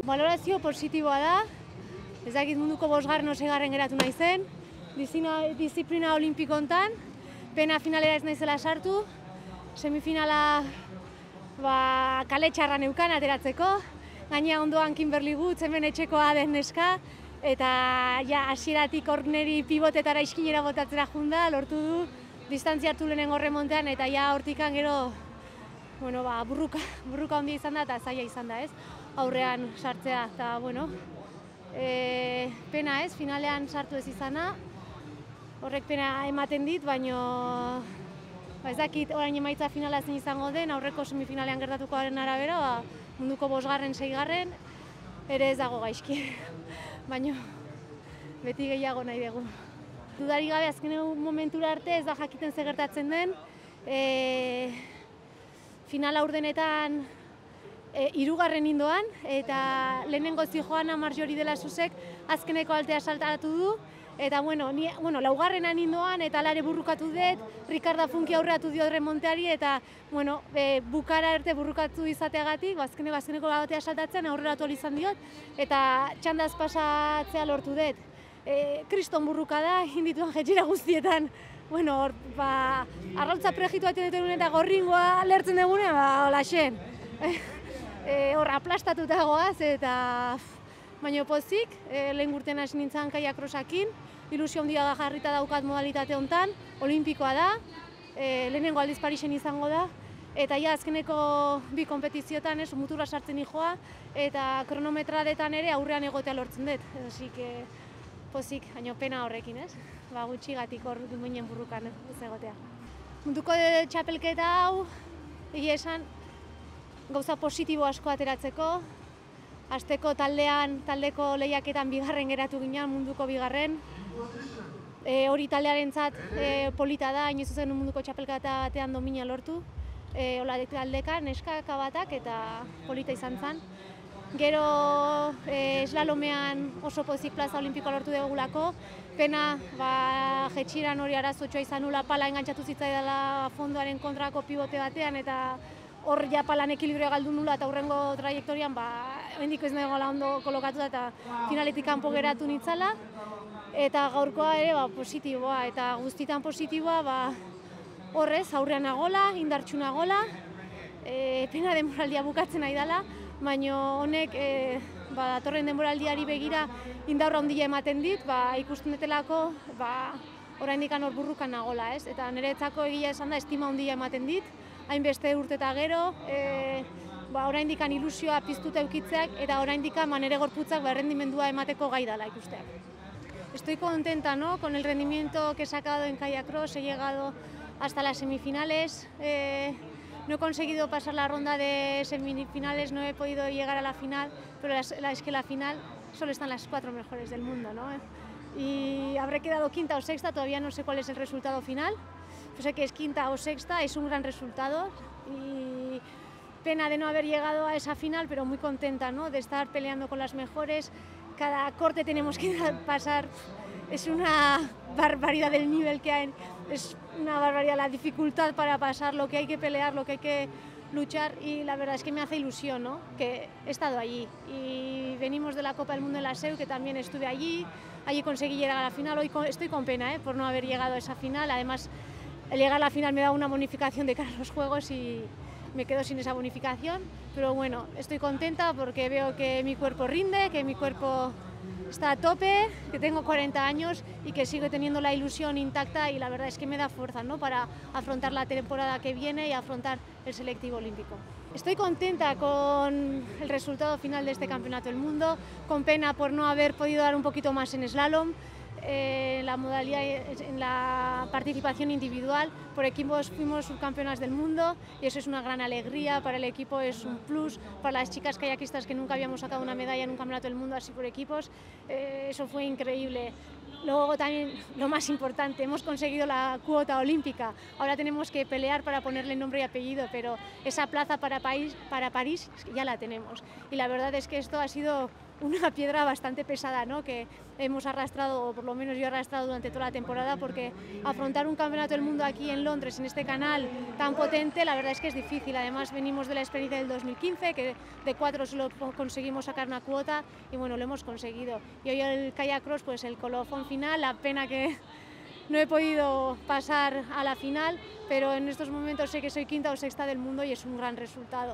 Valorazio positiboa da, ez dakit munduko 5. o 6. geratu naizen, disiplina olimpiko hontan, pena finalera ez naizela sartu, semifinala kale txarra neukan ateratzeko, gainea ondoan Kimberly Woods, hemen etxekoa den neska, eta hasieratik hor niri pivotetara iskinera botatzera junda, lortu du, distantzia hartu lehenengo remontean, eta hortikan gero burruka handia izan da eta zaila izan da, ez? Aurrean sartzea, eta pena ez, finalean sartu ez izana, horrek pena ematen dit, baino ez dakit orain emaitza finala zein izango den, aurreko semifinalean gertatukoaren arabera, munduko 5., 6. ere ez dago gaizki, baino beti gehiago nahi dugu. Dudarik gabe azken momentura arte ez da jakiten ze gertatzen den, final aurdenetan 3. indoan, eta lehenengo zijoana Marjorie de la Susek azkeneko altea saltatu du, eta 4. indoan eta alare burrukatu dut, Ricarda Funki aurreatu dio remonteari, eta bukara arte burrukatu izateagatik, azkeneko altea saltatzen aurreratu izan diot, eta txandaz pasatzea lortu dut. Kriston burruka da, indituan jetxera guztietan, arrautza prejitu baten dut eta gorringoa lertzen dugune, hola xen. Hor aplastatuta goaz, eta baina pozik, lehen urtean hasi nintzen kaia krosakin, ilusio handia da jarrita daukat modalitate hontan, olimpikoa da, lehenengo aldiz Parisen izango da, eta azkeneko 2 konpetiziotan muturra sartzen nijoa, eta kronometradetan ere aurrean egotea lortzen dut, hasi pozik, baina pena horrekin, ez? Gutxigatik hor ginen burrukan ez egotea. Munduko txapelketa hau, egia esan, gauza positibo asko ateratzeko, hasteko taldeko lehiaketan 2. geratu ginen, munduko 2. Hori taldearentzat polita da, inoiz zen munduko txapelketa batean domina lortu, taldeka, neska, kabatak, eta polita izan zen. Gero eslalomean oso pozik plaza olimpikoa lortu dugulako, pena jetxiran hori arazotxoa izan nula, pala engantzatu zitzaidala fondoaren kontrako pivote batean, eta hor palan ekilibrioa galdu nula eta hurrengo trajektorian hemendik ez nagoela ondo kolokatu eta finaletik kanpo geratu nitzala, eta gaurkoa ere positiboa, eta guztitan positiboa horrez aurrean nagola, indartsu nagola, pena denboraldia bukatzen nahi dela, baina honek datorren denboraldiari begira indarra handia ematen dit, ikusten dutelako oraindik hor burrukan nagola, ez? Eta niretzako egia esan da estima handia ematen dit, hainbeste urte eta gero, oraindik ilusioa piztuta eukitzeak, eta oraindik nire gorputzak errendimendua emateko gai dela ikusteak. Estoy contenta, ¿no?, con el rendimiento que he sacado en kayak cross, he llegado hasta las semifinales. No he conseguido pasar la ronda de semifinales, no he podido llegar a la final, pero es que la final solo están las 4 mejores del mundo, ¿no? Y habré quedado 5ª o 6ª, todavía no sé cuál es el resultado final. Pues sé que es 5ª o 6ª, es un gran resultado y pena de no haber llegado a esa final, pero muy contenta, ¿no?, de estar peleando con las mejores. Cada corte tenemos que pasar, es una barbaridad del nivel que hay, es una barbaridad la dificultad para pasar, lo que hay que pelear, lo que hay que luchar, y la verdad es que me hace ilusión, ¿no?, que he estado allí. Y venimos de la Copa del Mundo en la SEU, que también estuve allí conseguí llegar a la final. Hoy estoy con pena por no haber llegado a esa final, además el llegar a la final me da una bonificación de cara a los Juegos y me quedo sin esa bonificación, pero bueno, estoy contenta porque veo que mi cuerpo rinde, que mi cuerpo está a tope, que tengo 40 años y que sigo teniendo la ilusión intacta, y la verdad es que me da fuerza, ¿no?, para afrontar la temporada que viene y afrontar el selectivo olímpico. Estoy contenta con el resultado final de este Campeonato del Mundo, con pena por no haber podido dar un poquito más en slalom. La modalidad, en la participación individual, por equipos fuimos subcampeonas del mundo y eso es una gran alegría, para el equipo es un plus, para las chicas kayakistas que nunca habíamos sacado una medalla en un campeonato del mundo así por equipos, eso fue increíble. Luego también, lo más importante, hemos conseguido la cuota olímpica, ahora tenemos que pelear para ponerle nombre y apellido, pero esa plaza para París ya la tenemos, y la verdad es que esto ha sido una piedra bastante pesada, ¿no? Que hemos arrastrado, o por lo menos yo he arrastrado durante toda la temporada, porque afrontar un campeonato del mundo aquí en Londres, en este canal tan potente, la verdad es que es difícil. Además venimos de la experiencia del 2015, que de 4 solo conseguimos sacar una cuota y bueno, lo hemos conseguido. Y hoy el kayak cross, pues el colofón final, la pena que no he podido pasar a la final, pero en estos momentos sé que soy quinta o sexta del mundo y es un gran resultado.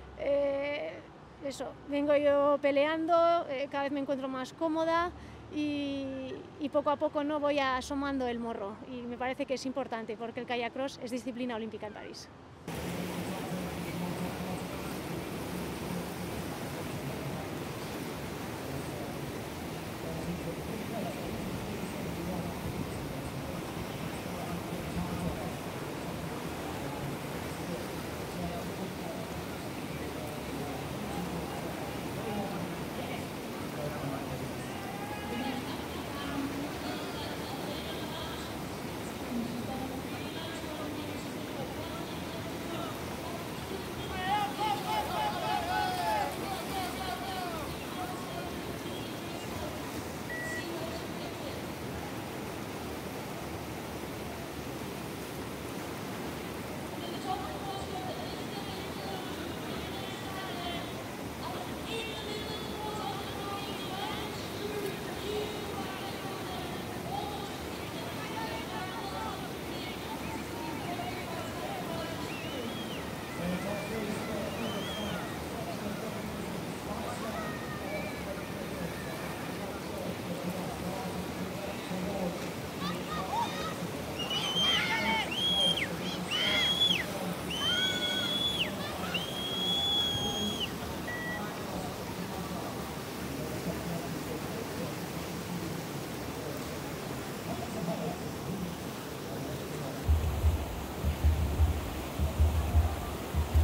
Eso, vengo yo peleando, cada vez me encuentro más cómoda y poco a poco no voy asomando el morro, y me parece que es importante porque el kayak cross es disciplina olímpica en París.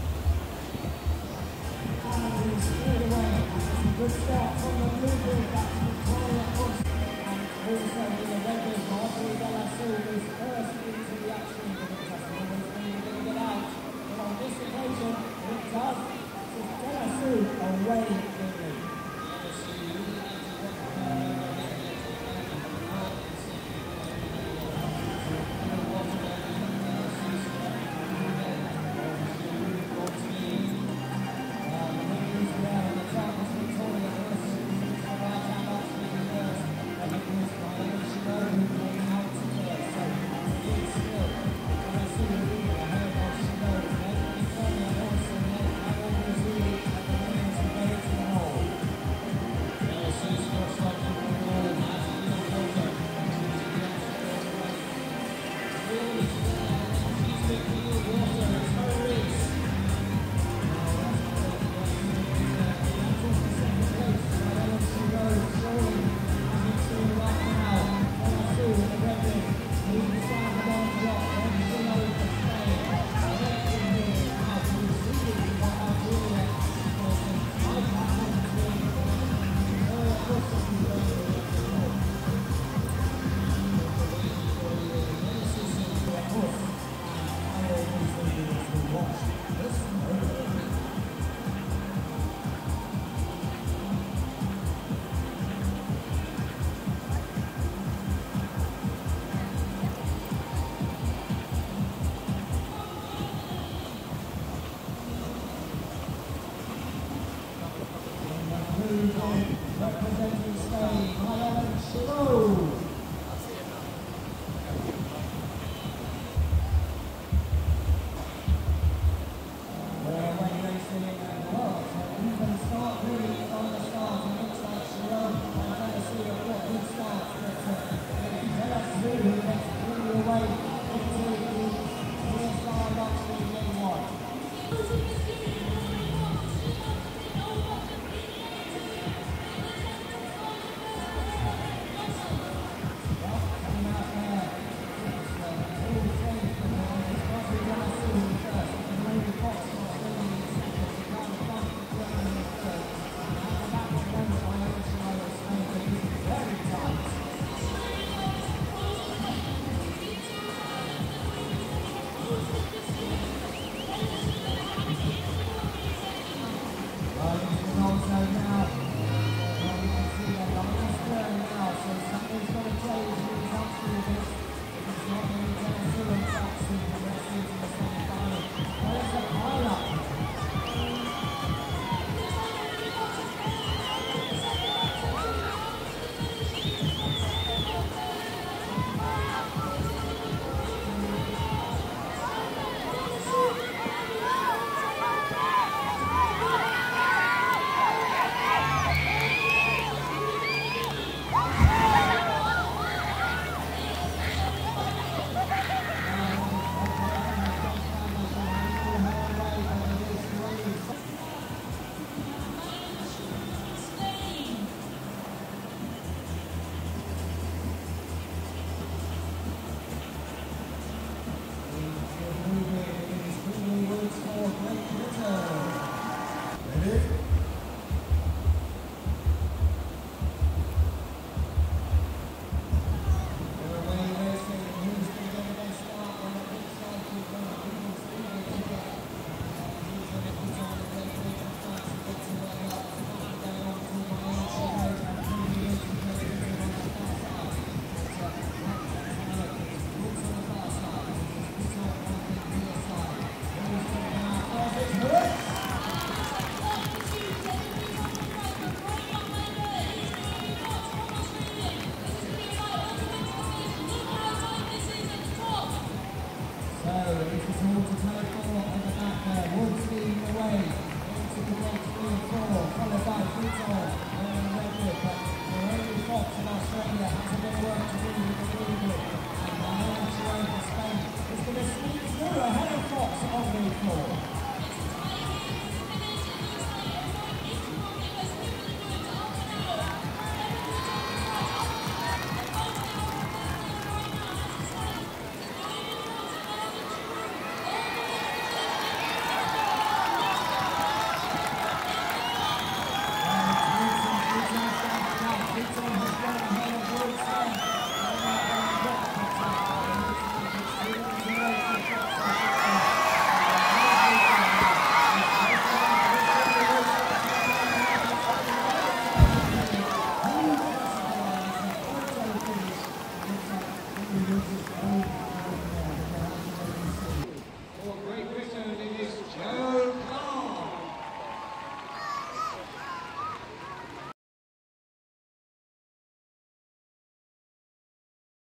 Good start from the blue.